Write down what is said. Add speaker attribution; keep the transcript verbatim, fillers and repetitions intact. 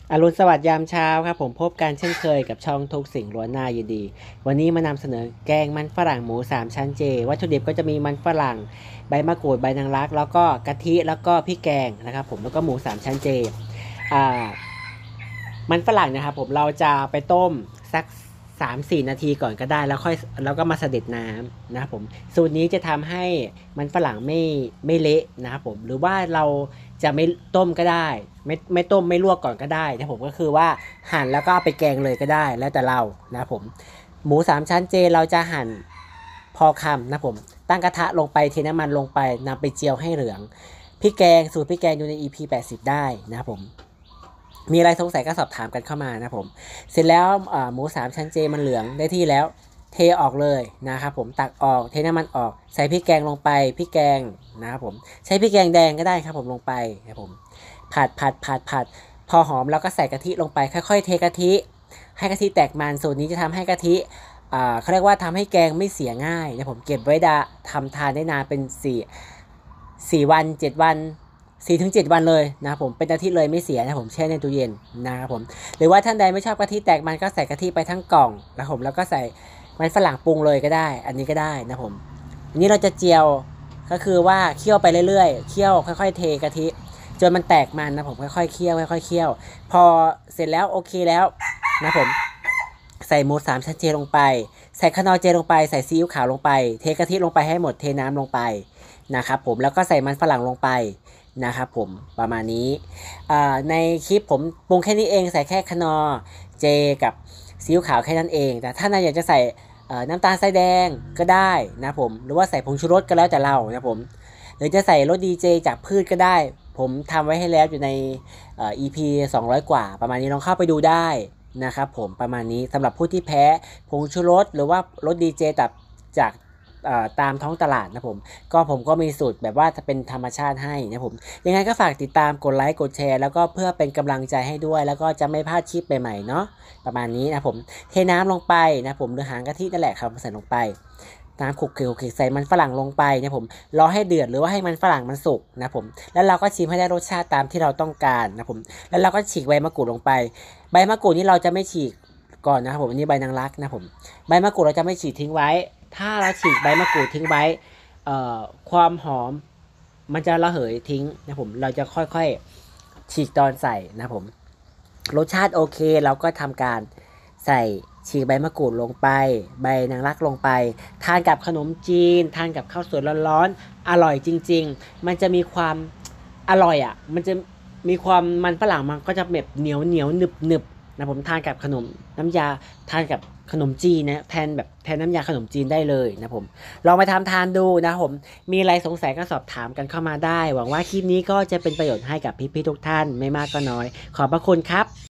Speaker 1: อรุณสวัสดิ์ยามเช้าครับผมพบกันเช่นเคยกับช่องทุกสิ่งล้วนหน้ายินดีวันนี้มานำเสนอแกงมันฝรั่งหมูสามชั้นเจวัตถุดิบก็จะมีมันฝรั่งใบมะกรูดใบนางรักแล้วก็กะทิแล้วก็พริกแกงนะครับผมแล้วก็หมูสามชั้นเจอ่ามันฝรั่งนะครับผมเราจะไปต้มสักสามสี่นาทีก่อนก็ได้แล้วค่อยแล้วก็มาเสด็จน้ำนะครับผมสูตรนี้จะทำให้มันฝรั่งไม่ไม่เละนะครับผมหรือว่าเราจะไม่ต้มก็ได้ไม่ไม่ต้มไม่ลวกก่อนก็ได้นะผมก็คือว่าหั่นแล้วก็เอาไปแกงเลยก็ได้แล้วแต่เรานะครับผมหมูสามชั้นเจเราจะหั่นพอคำนะผมตั้งกระทะลงไปเทน้ำมันลงไปนำไปเจียวให้เหลืองพริกแกงสูตรพริกแกงอยู่ใน อี พี แปดสิบได้นะครับผมมีอะไรสงสัยก็สอบถามกันเข้ามานะผมเสร็จแล้วหมูสามชั้นเจมันเหลืองได้ที่แล้วเทออกเลยนะครับผมตักออกเทน้ำมันออกใส่พริกแกงลงไปพริกแกงนะครับผมใช้พริกแกงแดงก็ได้ครับผมลงไปนะครับผมผัดผัดผัดผัดพอหอมแล้วก็ใส่กะทิลงไปค่อยๆเทกะทิให้กะทิแตกมันสูตรนี้จะทำให้กะทิเขาเรียกว่าทำให้แกงไม่เสียง่ายนะผมเก็บไว้ดาทำทานได้นานเป็นสี่สี่วันเจ็ดวันสี่ถึงเจ็ดวันเลยนะครับผมเป็นอาทิตย์เลยไม่เสียนะผมแช่ในตู้เย็นนะครับผมหรือว่าท่านใดไม่ชอบกะทิแตกมันก็ใส่กะทิไปทั้งกล่องนะผมแล้วก็ใส่มันฝรั่งปรุงเลยก็ได้อันนี้ก็ได้นะผมอันนี้เราจะเจียวก็คือว่าเคี่ยวไปเรื่อยๆเคี่ยวค่อยๆเทกะทิจนมันแตกมันนะผมค่อยๆเคี่ยวค่อยๆเคี่ยวพอเสร็จแล้วโอเคแล้วนะผมใส่หมูสามชั้นเจลงไปใส่ขนอเจลงไปใส่ซีอิ๊วขาวลงไปเทกะทิลงไปให้หมดเทน้ำลงไปนะครับผมแล้วก็ใส่มันฝรั่งลงไปนะครับผมประมาณนี้ในคลิปผมปรุงแค่นี้เองใส่แค่คนอเจกับซีอิ๊วขาวแค่นั้นเองแต่ถ้านายอยากจะใส่น้ำตาลทรายแดงก็ได้นะผมหรือว่าใส่ผงชูรสก็แล้วแต่เรานะผมหรือจะใส่รสดีเจจากพืชก็ได้ผมทำไว้ให้แล้วอยู่ใน อี พี สองร้อยกว่าประมาณนี้ลองเข้าไปดูได้นะครับผมประมาณนี้สำหรับผู้ที่แพ้ผงชูรสหรือว่ารสดีเจจากจากตามท้องตลาดนะผมก็ผมก็มีสูตรแบบว่าจะเป็นธรรมชาติให้นะผมยังไงก็ฝากติดตามกดไลค์กดแชร์แล้วก็เพื่อเป็นกำลังใจให้ด้วยแล้วก็จะไม่พลาดคลิปใหม่ๆเนาะประมาณนี้นะผมเทน้ำลงไปนะผมหรือหางกะทินั่นแหละครับใส่ลงไปน้ำขลุกเขใส่มันฝรั่งลงไปนะผมรอให้เดือดหรือว่าให้มันฝรั่งมันสุกนะผมแล้วเราก็ชิมให้ได้รสชาติตามที่เราต้องการนะผมแล้วเราก็ฉีกใบมะกรูดลงไปใบมะกรูดนี่เราจะไม่ฉีกก่อนนะครับผมอันนี้ใบนางรักนะผมใบมะกรูดเราจะไม่ฉีกทิ้งไว้ถ้าเราฉีกใบมะกรูดทิ้งไว้ความหอมมันจะระเหยทิ้งนะผมเราจะค่อยๆฉีกตอนใส่นะผมรสชาติโอเคเราก็ทำการใส่ฉีกใบมะกรูดลงไปใบนางรักลงไปทานกับขนมจีนทานกับข้าวสวยร้อนๆอร่อยจริงๆมันจะมีความอร่อยอ่ะมันจะมีความมันฝรั่งมันก็จะแบบเหนียวเหนียวหนึบหนึบนะผมทานกับขนมน้ำยาทานกับขนมจีนนะแทนแบบแทนน้ำยาขนมจีนได้เลยนะผมลองไปทำทานดูนะผมมีอะไรสงสัยก็สอบถามกันเข้ามาได้หวังว่าคลิปนี้ก็จะเป็นประโยชน์ให้กับพี่ๆทุกท่านไม่มากก็น้อยขอบพระคุณครับ